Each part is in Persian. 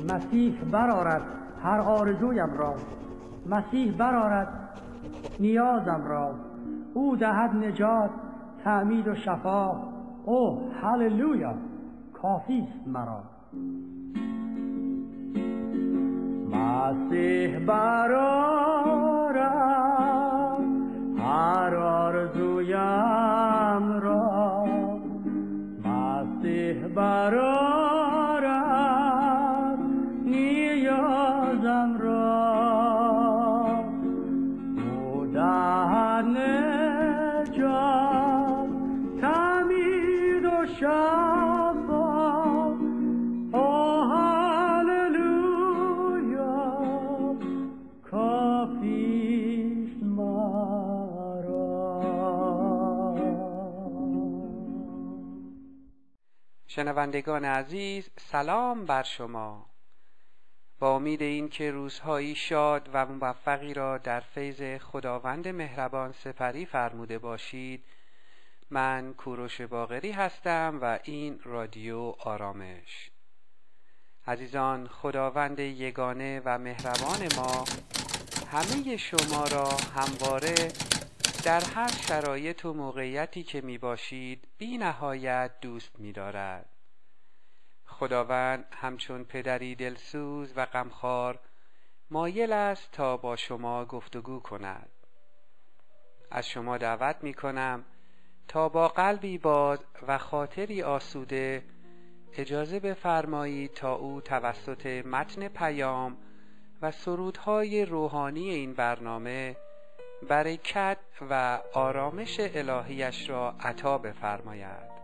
مسیح برآرد هر آرزویم را، مسیح برآرد نیازم را. او دهد نجات، تعمید و شفا. او هللویا، کافی است مرا. مسیح برآرد هر آرزویم را، مسیح برآرد نیازم را. او دهد نجات، تعمید و شفا. او هللویا، کافی است مرا. شنوندگان عزیز، سلام بر شما. با امید این که روزهایی شاد و موفقی را در فیض خداوند مهربان سپری فرموده باشید، من کوروش باقری هستم و این رادیو آرامش. عزیزان، خداوند یگانه و مهربان ما همه شما را همواره در هر شرایط و موقعیتی که می باشید بی نهایت دوست می دارد. خداوند همچون پدری دلسوز و غمخوار مایل است تا با شما گفتگو کند. از شما دعوت می کنم تا با قلبی باز و خاطری آسوده اجازه بفرمایید تا او توسط متن پیام و سرودهای روحانی این برنامه برکت و آرامش الهیش را عطا بفرماید.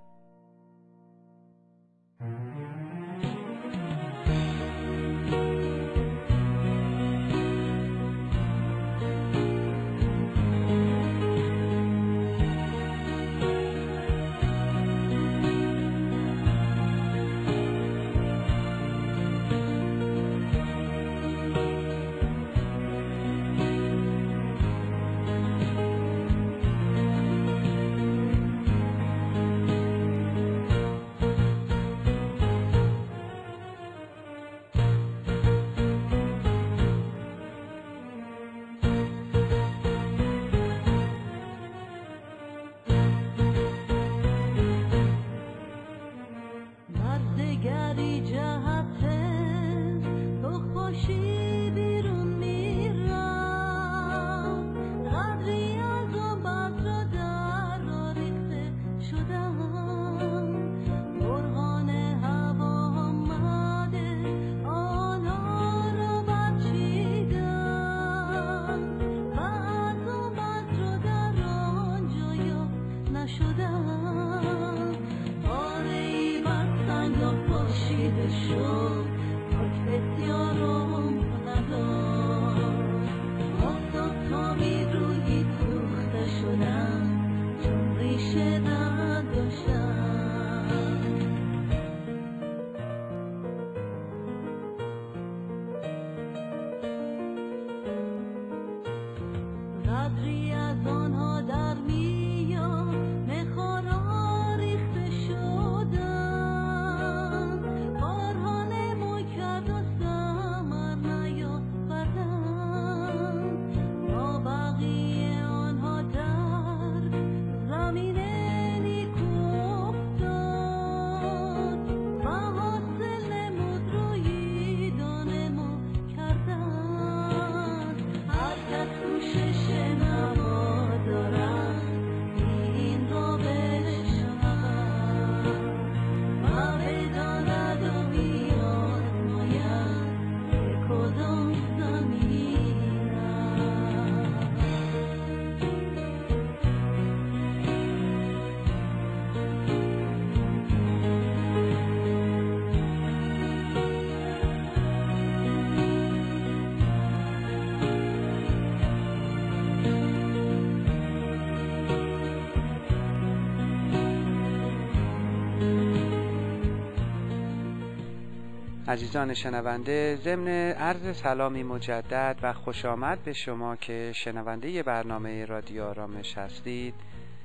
عزیزان شنونده، ضمن عرض سلامی مجدد و خوش آمد به شما که شنونده برنامه رادیو آرامش هستید،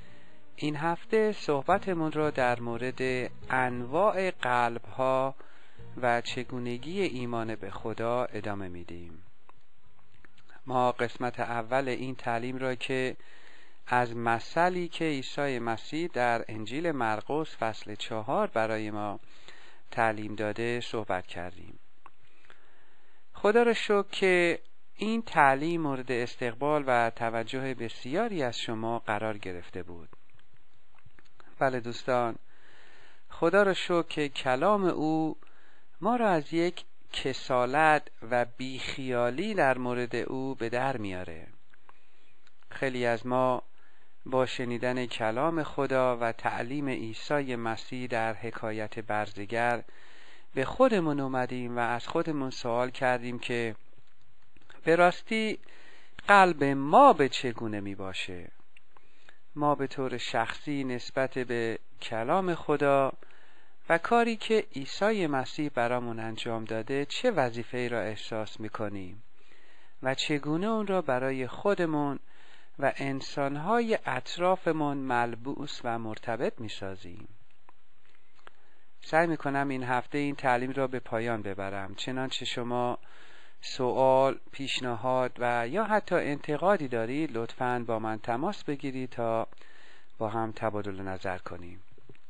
این هفته صحبتمون را در مورد انواع قلب‌ها و چگونگی ایمان به خدا ادامه میدیم. ما قسمت اول این تعلیم را که از مثلی که عیسی مسیح در انجیل مرقس فصل 4 برای ما تعلیم داده صحبت کردیم. خدا را شکر که این تعلیم مورد استقبال و توجه بسیاری از شما قرار گرفته بود. بله دوستان، خدا را شکر که کلام او ما را از یک کسالت و بیخیالی در مورد او به در میاره. خیلی از ما با شنیدن کلام خدا و تعلیم عیسی مسیح در حکایت برزگر به خودمون اومدیم و از خودمون سوال کردیم که به راستی قلب ما به چگونه می باشه؟ ما به طور شخصی نسبت به کلام خدا و کاری که عیسی مسیح برامون انجام داده چه وظیفه‌ای را احساس می‌کنیم و چگونه اون را برای خودمون و انسان‌های اطرافمون ملبوس و مرتبط می‌سازیم. سعی می‌کنم این هفته این تعلیم را به پایان ببرم. چنانچه شما سوال، پیشنهاد و یا حتی انتقادی دارید لطفاً با من تماس بگیرید تا با هم تبادل نظر کنیم.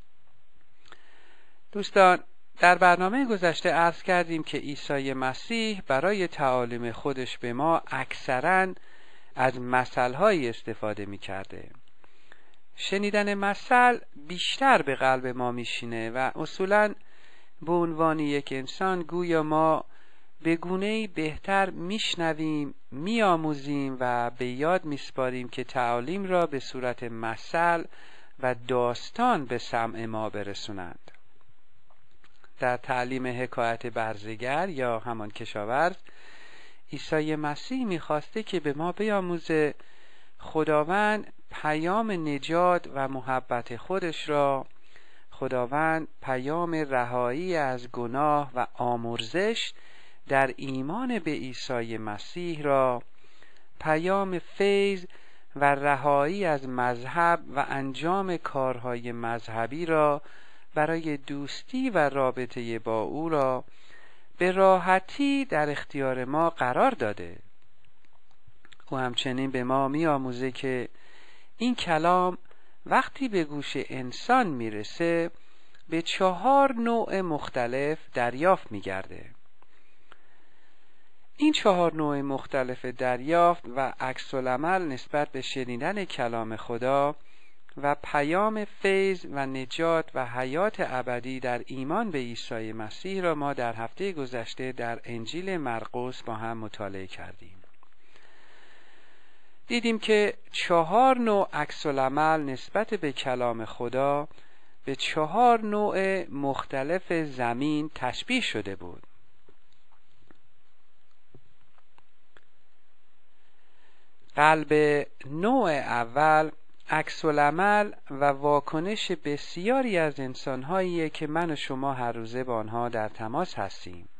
دوستان، در برنامه گذشته عرض کردیم که عیسی مسیح برای تعالیم خودش به ما اکثراً از مثل‌هایی استفاده می‌کرده. شنیدن مثل بیشتر به قلب ما میشینه و اصولاً به عنوان یک انسان گویا ما به گونه‌ای بهتر میشنویم، میآموزیم و به یاد میسپاریم که تعالیم را به صورت مثل و داستان به سمع ما برسونند. در تعلیم حکایت برزگر یا همان کشاورز، عیسی مسیح میخواسته که به ما بیاموزه خداوند پیام نجات و محبت خودش را، خداوند پیام رهایی از گناه و آمرزش در ایمان به عیسی مسیح را، پیام فیض و رهایی از مذهب و انجام کارهای مذهبی را برای دوستی و رابطه با او را به راحتی در اختیار ما قرار داده. او همچنین به ما می‌آموزه که این کلام وقتی به گوش انسان میرسه به 4 نوع مختلف دریافت می‌گرده. این 4 نوع مختلف دریافت و عکس‌العمل نسبت به شنیدن کلام خدا و پیام فیض و نجات و حیات ابدی در ایمان به عیسی مسیح را ما در هفته گذشته در انجیل مرقس با هم مطالعه کردیم. دیدیم که 4 نوع عکس‌العمل نسبت به کلام خدا به 4 نوع مختلف زمین تشبیه شده بود. قلب نوع اول عکس‌العمل و واکنش بسیاری از انسان‌هایی که من و شما هر روزه با آنها در تماس هستیم.